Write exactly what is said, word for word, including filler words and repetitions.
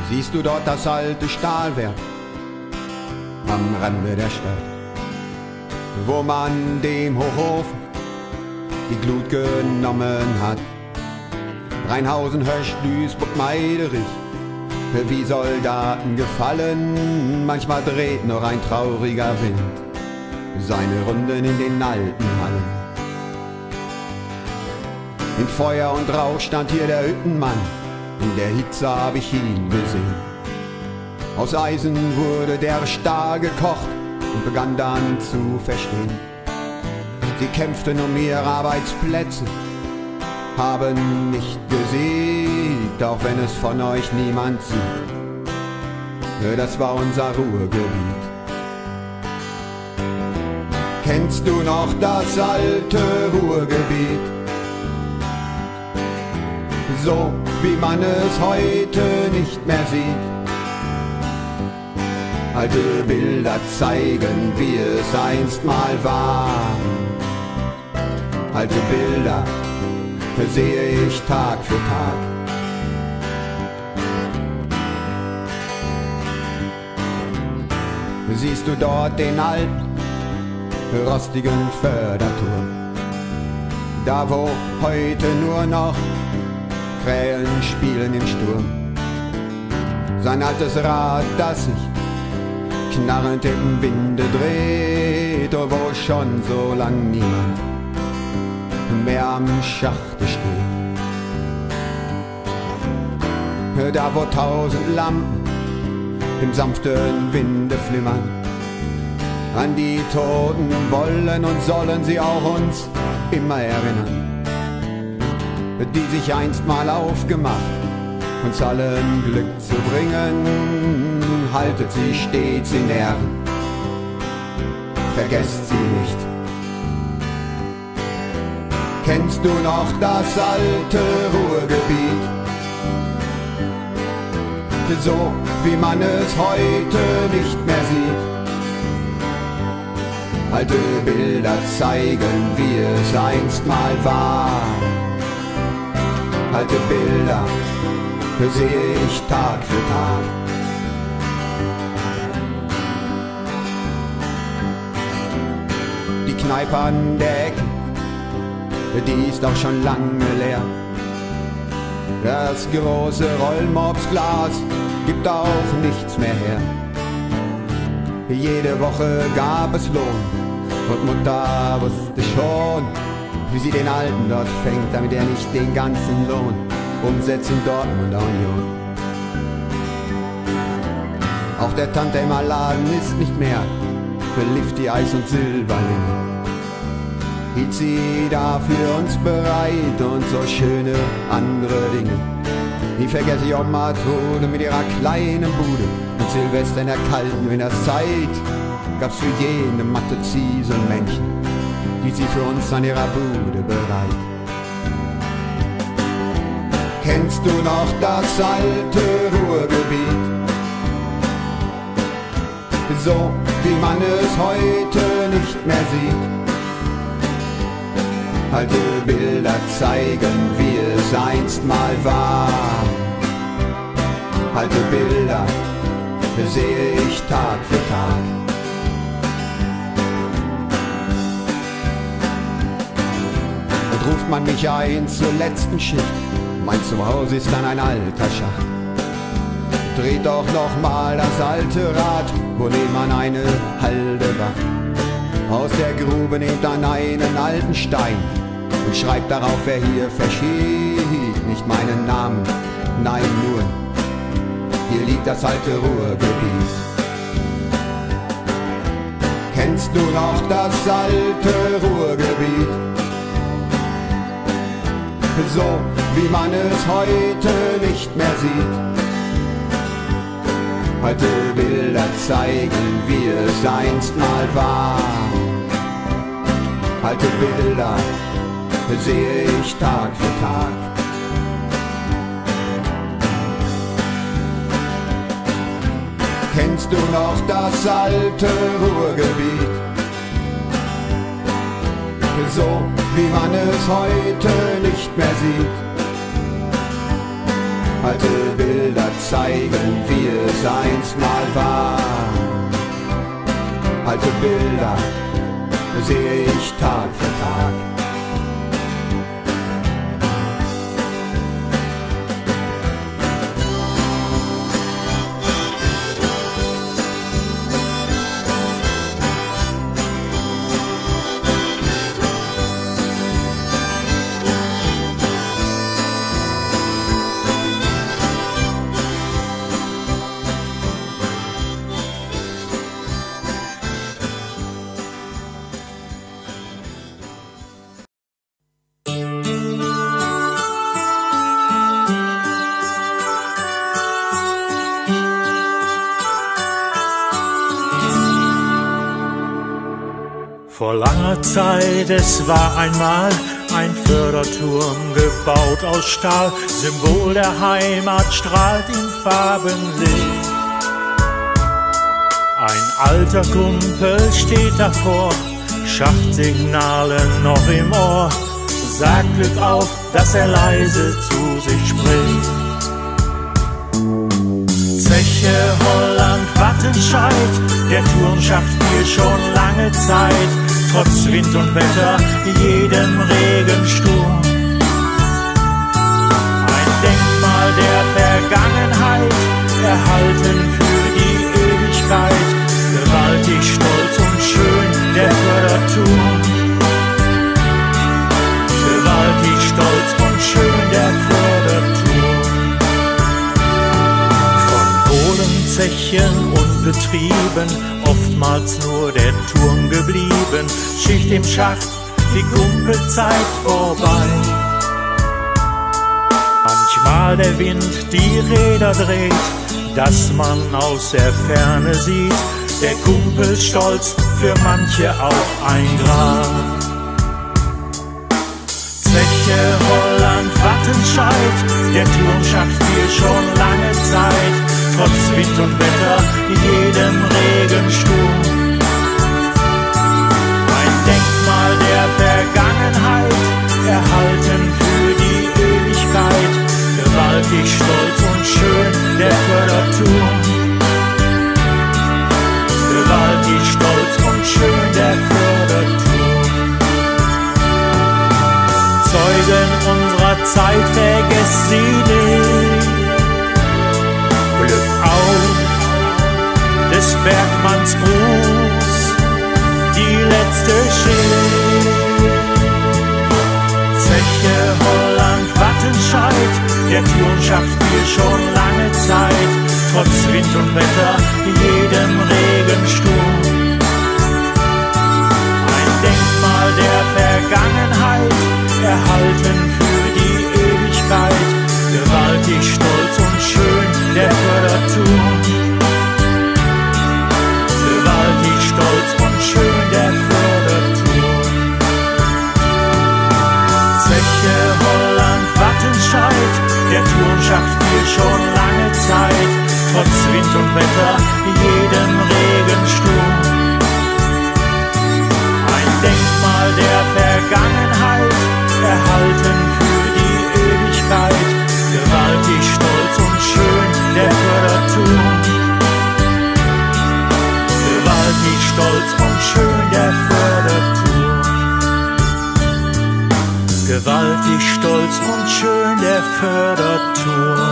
Siehst du dort das alte Stahlwerk am Rande der Stadt, wo man dem Hochofen die Glut genommen hat? Rheinhausen, Hösch, Duisburg, Meiderich, wie Soldaten gefallen. Manchmal dreht noch ein trauriger Wind seine Runden in den alten Hallen. In Feuer und Rauch stand hier der Hüttenmann, in der Hitze hab ich ihn gesehen. Aus Eisen wurde der Stahl gekocht und begann dann zu verstehen. Sie kämpften um ihre Arbeitsplätze, haben nicht gesiegt, auch wenn es von euch niemand sieht. Das war unser Ruhrgebiet. Kennst du noch das alte Ruhrgebiet? So wie man es heute nicht mehr sieht. Alte Bilder zeigen, wie es einst mal war. Alte Bilder sehe ich Tag für Tag. Siehst du dort den alten, rostigen Förderturm, da wo heute nur noch Krähen spielen im Sturm. Sein altes Rad, das sich knarrend im Winde dreht, oh, wo schon so lang niemand mehr am Schachte steht. Da wo tausend Lampen im sanften Winde flimmern, an die Toten wollen und sollen sie auch uns immer erinnern, die sich einst mal aufgemacht, uns allen Glück zu bringen. Haltet sie stets in Ehren, vergesst sie nicht. Kennst du noch das alte Ruhrgebiet? So wie man es heute nicht mehr sieht. Alte Bilder zeigen, wie es einst mal war. Alte Bilder sehe ich Tag für Tag. Die Kneipe an der Ecke, die ist auch schon lange leer. Das große Rollmopsglas gibt auch nichts mehr her. Jede Woche gab es Lohn und Mutter wusste schon, wie sie den Alten dort fängt, damit er nicht den ganzen Lohn umsetzt in Dortmunder Union. Auch der Tante Emma Laden ist nicht mehr für Lifty, Eis und Silberlinge. Hielt sie da für uns bereit und so schöne andere Dinge. Nie vergesse ich Oma Tode mit ihrer kleinen Bude und Silvester in der kalten Winterszeit gab's für jene matte Zieselmännchen, die sie für uns an ihrer Bude bereit. Kennst du noch das alte Ruhrgebiet? So wie man es heute nicht mehr sieht. Alte Bilder zeigen, wie es einst mal war. Alte Bilder sehe ich Tag für Tag. Und ruft man mich ein zur letzten Schicht, mein Zuhause ist dann ein alter Schacht. Dreht doch noch mal das alte Rad, wo nebenan eine Halde wacht. Aus der Grube nehmt dann einen alten Stein und schreibt darauf, wer hier verschied. Nicht meinen Namen, nein nur, hier liegt das alte Ruhrgebiet. Kennst du noch das alte Ruhrgebiet? So wie man es heute nicht mehr sieht. Alte Bilder zeigen, wie es einst mal war. Alte Bilder sehe ich Tag für Tag. Kennst du noch das alte Ruhrgebiet? So wie man es heute nicht mehr sieht. Alte Bilder zeigen, wie es einst mal war. Alte Bilder sehe ich Tag für Tag. Vor langer Zeit, es war einmal ein Förderturm gebaut aus Stahl, Symbol der Heimat strahlt in Farbenlicht. Ein alter Kumpel steht davor, Schachtsignale noch im Ohr, sagt Glück auf, dass er leise zu sich spricht. Zeche, Holland, Wattenscheid, der Turmschacht fiel schon lange Zeit, trotz Wind und Wetter, jedem Regensturm. Ein Denkmal der Vergangenheit, erhalten für die Ewigkeit, gewaltig, stolz und schön, der Förderturm. Gewaltig, stolz und schön, der Förderturm. Zechen und Betrieben, oftmals nur der Turm geblieben, Schicht im Schacht, die Kumpelzeit vorbei. Manchmal der Wind die Räder dreht, dass man aus der Ferne sieht, der Kumpelstolz für manche auch ein Grab. Zeche, Holland, Wattenscheid, der Turmschacht fiel schon lange Zeit, trotz Wind und Wetter, jedem Regensturm. Ein Denkmal der Vergangenheit, erhalten für die Ewigkeit, gewaltig, stolz und schön, der Förderturm. Gewaltig, stolz und schön, der Förderturm. Zeugen unserer Zeit, vergesst sie nicht. Glück auf des Bergmanns Gruß, die letzte Schicht. Zeche, Holland, Wattenscheid, der Turmschacht fiel schon lange Zeit, trotz Wind und Wetter, jedem Regensturm. Ein Denkmal der Vergangenheit, erhalten für die Ewigkeit, gewaltig, stolz und schön, der Förderturm. Gewaltig, stolz und schön, der Förderturm. Zeche, Holland, Wattenscheid, der Turmschacht fiel schon lange Zeit, trotz Wind und Wetter, jedem Regensturm. Ein Denkmal der Vergangenheit, erhalten für die Ewigkeit, gewaltig, stolz und schön, der Förderturm. Gewaltig, stolz und schön, der Förderturm. Gewaltig, stolz und schön, der Förderturm.